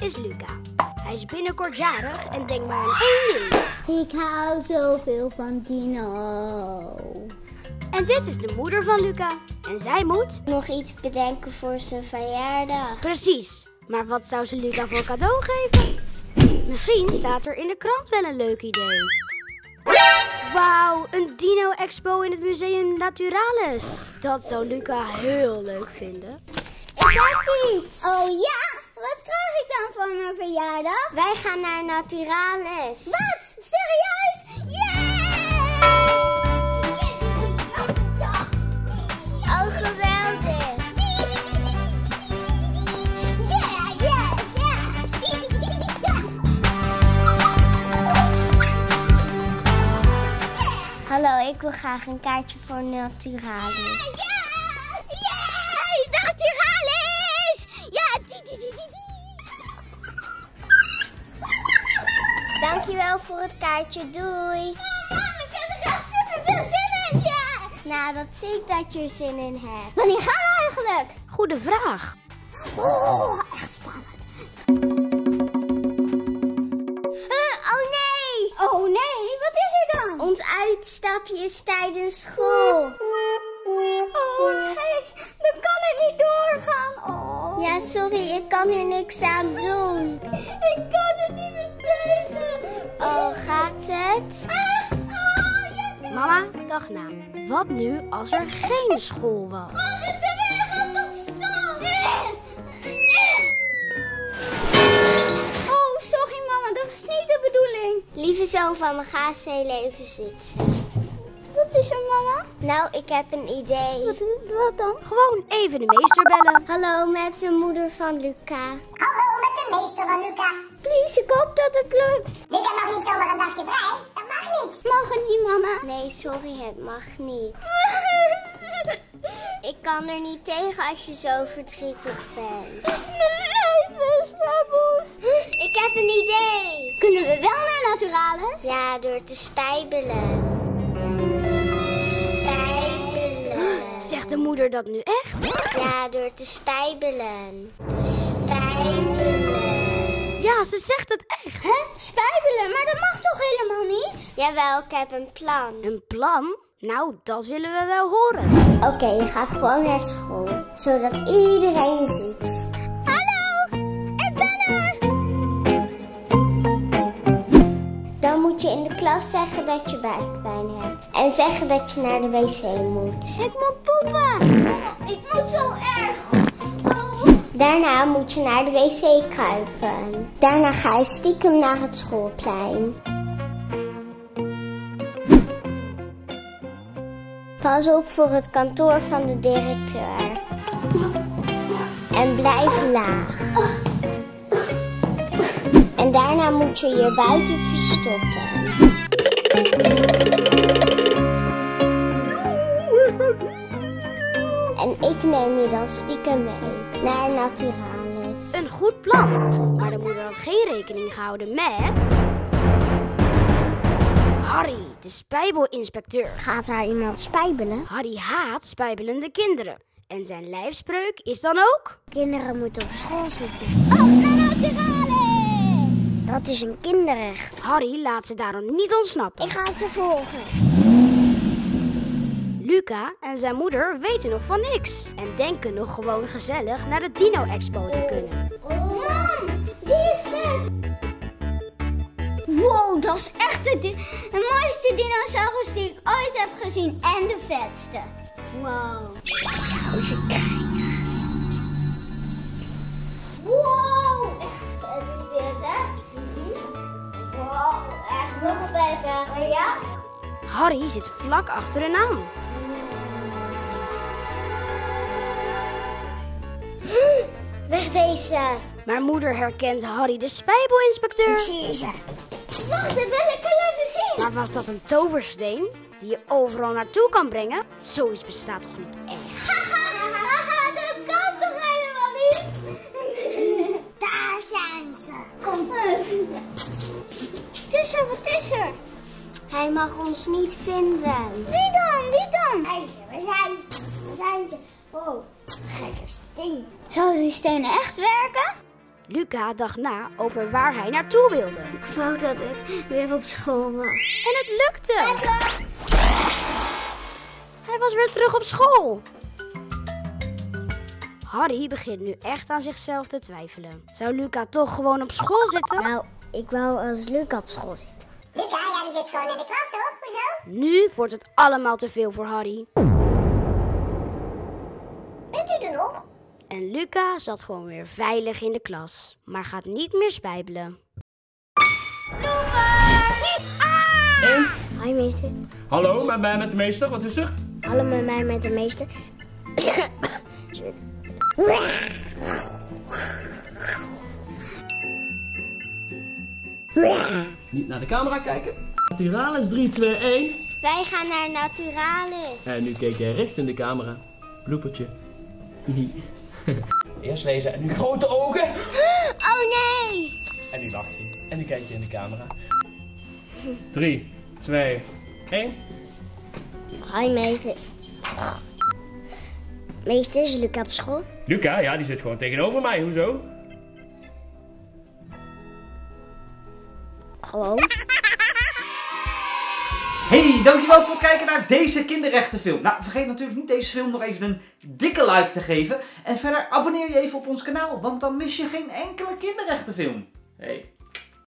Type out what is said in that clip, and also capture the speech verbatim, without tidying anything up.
is Luca. Hij is binnenkort jarig en denkt maar aan één ding. Ik hou zoveel van Dino. En dit is de moeder van Luca. En zij moet... nog iets bedenken voor zijn verjaardag. Precies. Maar wat zou ze Luca voor cadeau geven? Misschien staat er in de krant wel een leuk idee. Wauw, een dino-expo in het Museum Naturalis. Dat zou Luca heel leuk vinden. Ik heb iets. Oh ja? Wat krijg ik dan voor mijn verjaardag? Wij gaan naar Naturalis. Wat? Serieus? Yeah! Oh, geweldig. Yeah, yeah, yeah. Hallo, ik wil graag een kaartje voor Naturalis. Ja! Yay! Naturalis! Ja! Dankjewel voor het kaartje. Doei. Mama, ik heb er echt super veel zin in. Ja! Nou, dat zie ik dat je er zin in hebt. Wanneer gaan we eigenlijk? Goede vraag. Oh, echt spannend. Oh nee! Oh nee, wat is er dan? Ons uitstapje is tijdens school. Oh nee, dan kan het niet doorgaan. Oh. Ja, sorry, ik kan er niks aan doen. Ik kan het niet meer tegen. Oh, gaat het? Ah, oh, ja. Mama, dag na. Wat nu als er geen school was? Oh, dus de weg gaat toch stom? Oh, sorry mama, dat was niet de bedoeling. Lieve zoon van me, ga eens heel even zitten. Wat is er, mama? Nou, ik heb een idee. Wat, wat dan? Gewoon even de meester bellen. Hallo, met de moeder van Luca. Hallo, met de meester van Luca. Please, ik hoop dat het lukt. Luca mag niet zomaar een dagje vrij. Dat mag niet. Mag het niet, mama? Nee, sorry, het mag niet. Ik kan er niet tegen als je zo verdrietig bent. Het is mijn leven, Starboes. Ik heb een idee. Kunnen we wel naar Naturalis? Ja, door te spijbelen. Zegt de moeder dat nu echt? Ja, door te spijbelen. Te spijbelen. Ja, ze zegt het echt. Hè? Spijbelen? Maar dat mag toch helemaal niet? Jawel, ik heb een plan. Een plan? Nou, dat willen we wel horen. Oké, okay, je gaat gewoon naar school. Zodat iedereen ziet. Hallo, ik ben er! Dan moet je in de klas zeggen dat je buikpijn hebt. En zeggen dat je naar de wc moet. Ik moet poepen! Ik moet zo erg! Oh. Daarna moet je naar de wc kruipen. Daarna ga je stiekem naar het schoolplein. Pas op voor het kantoor van de directeur. En blijf laag. En daarna moet je je buiten verstoppen. En ik neem je dan stiekem mee naar Naturalis. Een goed plan. Maar de moeder had geen rekening gehouden met... Harry, de spijbelinspecteur. Gaat daar iemand spijbelen? Harry haat spijbelende kinderen. En zijn lijfspreuk is dan ook... Kinderen moeten op school zitten. Oh, naar Naturalis! Dat is een kinderrecht. Harry laat ze daarom niet ontsnappen. Ik ga ze volgen. Luca en zijn moeder weten nog van niks. En denken nog gewoon gezellig naar de Dino-expo te kunnen. Mam, die is vet! Wow, dat is echt de, de mooiste dinosaurus die ik ooit heb gezien. En de vetste. Wow. Ik zou ze krijgen. Wow, echt vet is dit, hè? Wow, echt nog beter. Ja? Harry zit vlak achter hen aan. Wegwezen. Maar moeder herkent Harry de spijbelinspecteur. Zie ze. Wacht, dat wil ik even zien. Maar was dat een toversteen die je overal naartoe kan brengen? Zoiets bestaat toch niet echt? Haha, dat kan toch helemaal niet? Daar zijn ze. Kom. Wat is er, wat is er? Hij mag ons niet vinden. Wie dan, wie dan? Hij is er, waar zijn ze? Waar zijn ze? Oh, gekke steen. Zouden die stenen echt werken? Luca dacht na over waar hij naartoe wilde. Ik wou dat ik weer op school was. En het lukte! Hij was weer terug op school. Harry begint nu echt aan zichzelf te twijfelen. Zou Luca toch gewoon op school zitten? Nou, ik wou als Luca op school zitten. Luca, ja, die zit gewoon in de klas, hoor. Hoezo? Nu wordt het allemaal te veel voor Harry. Bent u er nog? En Luca zat gewoon weer veilig in de klas, maar gaat niet meer spijbelen. En? Hi meester. Hallo, met mij met de meester, wat is er? Hallo met mij met de meester. Niet naar de camera kijken. Naturalis drie, twee, één. Wij gaan naar Naturalis. En nu keek jij recht in de camera. Bloepertje. Eerst lezen en nu grote ogen. Oh nee! En nu lach je. En nu kijk je in de camera. drie, twee, één. Hi meester. Meester, is Luca op school? Luca, ja, die zit gewoon tegenover mij. Hoezo? Gewoon. Hey, dankjewel voor het kijken naar deze kinderrechtenfilm. Nou, vergeet natuurlijk niet deze film nog even een dikke like te geven. En verder abonneer je even op ons kanaal, want dan mis je geen enkele kinderrechtenfilm. Hey.